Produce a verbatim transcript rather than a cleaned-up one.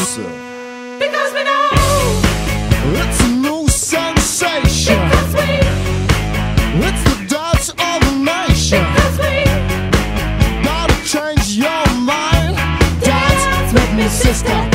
closer. Because we know It's a new sensation. because we, It's the dance of a nation. because we Gotta change your mind. Dance dance with me, sister.